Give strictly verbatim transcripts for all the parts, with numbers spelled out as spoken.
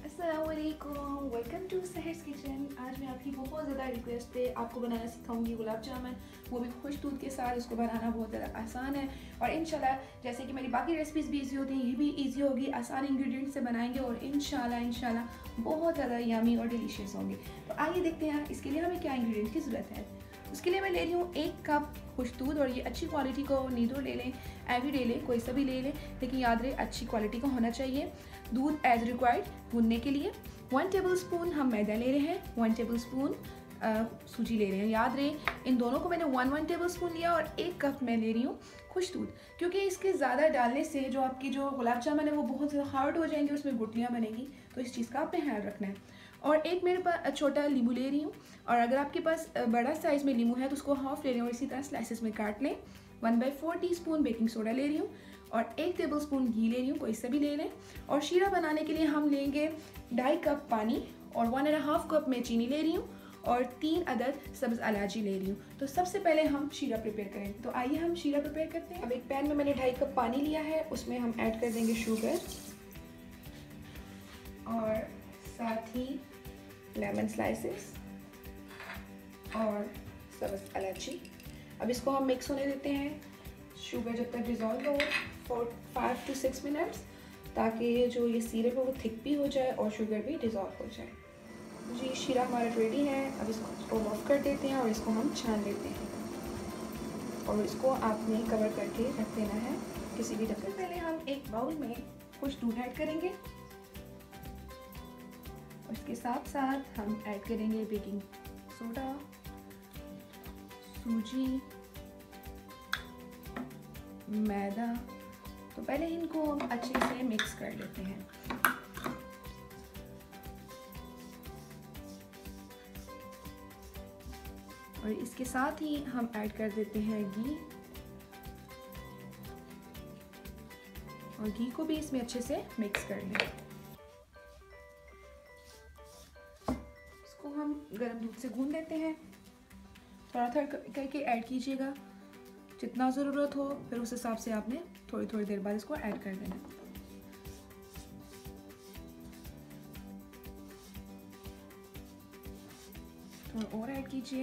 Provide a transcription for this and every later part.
अस्सलामुअलैकुम, welcome to सहर्स kitchen. आज मैं आपकी बहुत ज़्यादा रिक्वेस्ट पे आपको बनाना सिखाऊंगी गुलाब जामुन, वो भी खुश दूध के साथ। इसको बनाना बहुत ज़्यादा आसान है और इंशाल्लाह जैसे कि मेरी बाकी रेसिपीज़ भी इजी होती हैं, ये भी इजी होगी। आसान इंग्रेडिएंट्स से बनाएंगे और इंशाल्लाह इंशाल्लाह बहुत ज़्यादा यमी और डिलीशियस होंगे। तो आइए देखते हैं इसके लिए हमें क्या इंग्रेडिएंट की ज़रूरत है। उसके लिए मैं ले रही हूँ एक कप खुश दूध, और ये अच्छी क्वालिटी को नीडो ले लें, एवरी डे लें, कोई सा भी ले लें, लेकिन याद रहे अच्छी क्वालिटी का होना चाहिए। दूध एज रिक्वायर्ड गूंदने के लिए वन टेबल स्पून हम मैदा ले रहे हैं, वन टेबल स्पून सूजी ले रहे हैं। याद रहे इन दोनों को मैंने वन वन टेबल स्पून लिया और एक कप मैं ले रही हूँ खुश दूध, क्योंकि इसके ज़्यादा डालने से जो आपकी जो गुलाब जामुन है वो बहुत ज़्यादा हार्ड हो जाएंगे, उसमें गुठलियाँ बनेगी, तो इस चीज़ का आपने ख्याल रखना है। और एक मेरे पास छोटा नींबू ले रही हूँ, और अगर आपके पास बड़ा साइज़ में नींबू है तो उसको हाफ ले लें और इसी तरह स्लाइसेस में काट लें। One by four teaspoon baking soda ले रही हूँ और एक टेबल स्पून घी ले रही हूँ, कोई सा भी ले लें। और शीरा बनाने के लिए हम लेंगे ढाई कप पानी और वन एंड हाफ कप में चीनी ले रही हूँ और तीन अदद सब्ज़ इलायची ले रही हूँ। तो सबसे पहले हम शीरा प्रिपेयर करें, तो आइए हम शीरा प्रिपेयर करते हैं। अब एक पैन में मैंने ढाई कप पानी लिया है, उसमें हम ऐड कर देंगे शुगर और साथ ही लेमन स्लाइसेस और सब्ज़ इलायची। अब इसको हम मिक्स होने देते हैं, शुगर जब तक डिज़ोल्व हो for five to six minutes, ताकि जो ये सिरप है वो थिक भी हो जाए और शुगर भी डिज़ोल्व हो जाए। जी शीरा हमारा रेडी है। अब इसको ऑफ कर देते हैं और इसको हम छान लेते हैं, और इसको आपने कवर करके रख देना है किसी भी ढक्कन। पहले हम एक बाउल में कुछ दूध ऐड करेंगे, उसके साथ साथ हम ऐड करेंगे बेकिंग सोडा, सूजी, मैदा। तो पहले इनको हम अच्छे से मिक्स कर लेते हैं। और इसके साथ ही हम ऐड कर देते हैं घी, और घी को भी इसमें अच्छे से मिक्स कर लें। इसको हम गर्म दूध से गूंद देते हैं, थोड़ा थोड़ा करके ऐड कीजिएगा जितना ज़रूरत हो, फिर उस हिसाब से आपने थोड़ी थोड़ी देर बाद इसको ऐड कर देना। थोड़ा और ऐड कीजिए।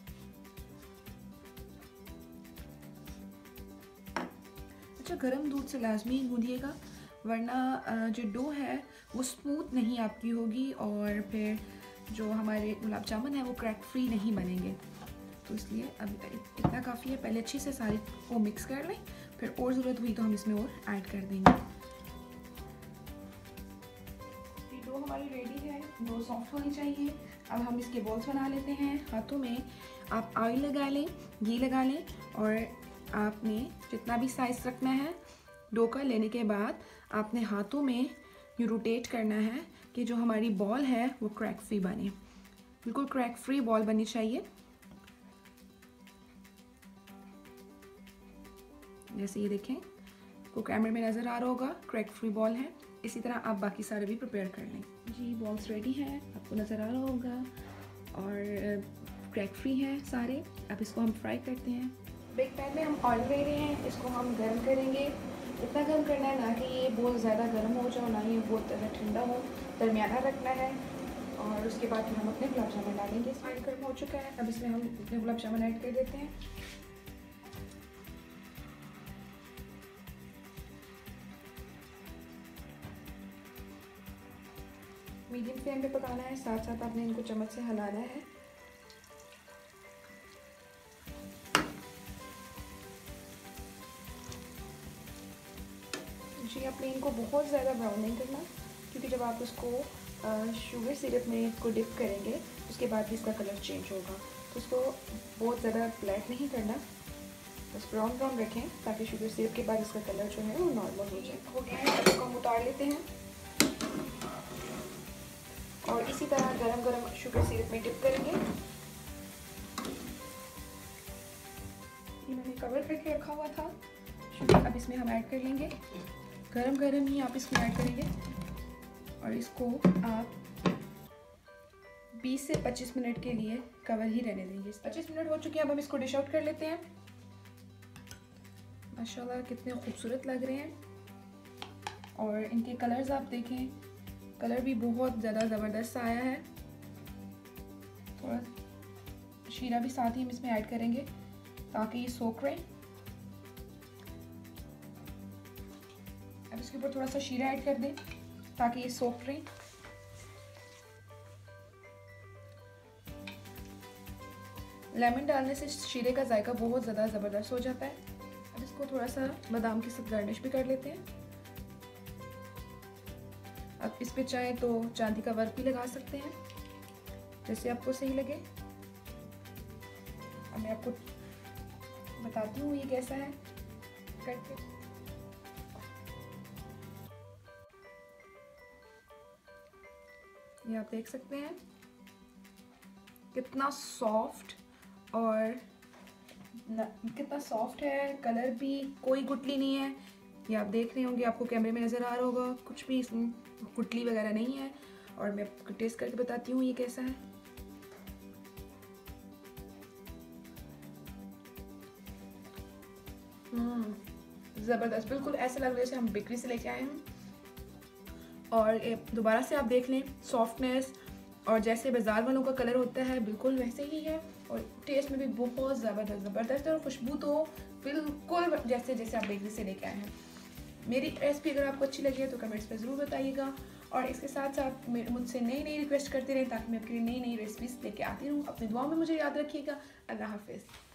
अच्छा, गर्म दूध से लाजमी गूंदिएगा, वरना जो डो है वो स्मूथ नहीं आपकी होगी और फिर जो हमारे गुलाब जामुन है वो क्रैक फ्री नहीं बनेंगे। तो इसलिए अब इतना काफ़ी है। पहले अच्छे से सारे को मिक्स कर लें, फिर और ज़रूरत हुई तो हम इसमें और ऐड कर देंगे। ये डो हमारी रेडी है, डो सॉफ्ट होनी चाहिए। अब हम इसके बॉल्स बना लेते हैं। हाथों में आप ऑयल लगा लें, घी लगा लें, और आपने जितना भी साइज़ रखना है डो का, लेने के बाद आपने हाथों में ये रोटेट करना है कि जो हमारी बॉल है वो क्रैक फ्री बने, बिल्कुल क्रैक फ्री बॉल बननी चाहिए। जैसे ये देखें, को कैमरे में नज़र आ रहा होगा क्रैक फ्री बॉल है। इसी तरह आप बाकी सारे भी प्रिपेयर कर लें। जी बॉल्स रेडी हैं, आपको नज़र आ रहा होगा, और क्रैक फ्री हैं सारे। अब इसको हम फ्राई करते हैं। बिग पैन में हम ऑयल ले रहे हैं, इसको हम गर्म करेंगे। इतना गर्म करना है ना कि ये बहुत ज़्यादा गर्म हो जाए, ना ही बहुत ज़्यादा ठंडा हो, दरमियाना रखना है। और उसके बाद फिर हम अपने गुलाब जामुन डालेंगे। ऑयल गर्म हो चुका है, अब इसमें हम अपने गुलाब जामुन ऐड कर देते हैं। मीडियम फ्लेम पे पकाना है, साथ साथ आपने इनको चम्मच से हिलाना है। जी आपने इनको बहुत ज़्यादा ब्राउन नहीं करना, क्योंकि जब आप इसको शुगर सिरप में इसको डिप करेंगे उसके बाद भी इसका कलर चेंज होगा। तो इसको बहुत ज़्यादा ब्लैक नहीं करना, बस ब्राउन ब्राउन रखें, ताकि शुगर सिरप के बाद इसका कलर जो है वो नॉर्मल हो जाए। हो गया है, इसको हम उतार लेते हैं और इसी तरह गरम गरम शुगर सिरप में डिप करेंगे। ये मैंने कवर करके रखा हुआ था शुगर, अब इसमें हम ऐड कर लेंगे। गरम गरम ही आप इसमें ऐड करेंगे और इसको आप बीस से पच्चीस मिनट के लिए कवर ही रहने देंगे। पच्चीस मिनट हो चुके हैं, अब हम इसको डिश आउट कर लेते हैं। माशाल्लाह कितने खूबसूरत लग रहे हैं, और इनके कलर्स आप देखें कलर भी बहुत ज़्यादा ज़बरदस्त आया है। थोड़ा शीरा भी साथ ही हम इसमें ऐड करेंगे ताकि ये सोख रहे। अब इसके ऊपर थोड़ा सा शीरा ऐड कर दें ताकि ये सोख रहे। लेमन डालने से शीरे का जायका बहुत ज़्यादा ज़बरदस्त हो जाता है। अब इसको थोड़ा सा बादाम के साथ गार्निश भी कर लेते हैं। अब इस पे चाहे तो चांदी का वर्क भी लगा सकते हैं, जैसे आपको सही लगे। अब मैं आपको बताती हूँ ये कैसा है करके। ये आप देख सकते हैं कितना सॉफ्ट और न, कितना सॉफ्ट है। कलर भी कोई गुठली नहीं है। ये आप देख रहे होंगे, आपको कैमरे में नज़र आ रहा होगा, कुछ भी इसमें गुठली वगैरह नहीं है। और मैं आपको टेस्ट करके बताती हूँ ये कैसा है। हम्म ज़बरदस्त, बिल्कुल ऐसा लग रहा है जैसे हम बेकरी से लेके आए हैं। और दोबारा से आप देख लें, सॉफ्टनेस और जैसे बाज़ार वालों का कलर होता है बिल्कुल वैसे ही है। और टेस्ट में भी बहुत ज़बरदस्त ज़बरदस्त है। और खुशबू तो बिल्कुल जैसे जैसे आप बेकरी से लेके आए हैं। मेरी रेसिपी अगर आपको अच्छी लगी है तो कमेंट्स में ज़रूर बताइएगा। और इसके साथ साथ मुझसे नई नई रिक्वेस्ट करते रहें ताकि मैं आपके लिए नई नई रेसिपीज़ लेके आती रहूँ। अपनी दुआओं में मुझे याद रखिएगा। अल्लाह हाफिज़।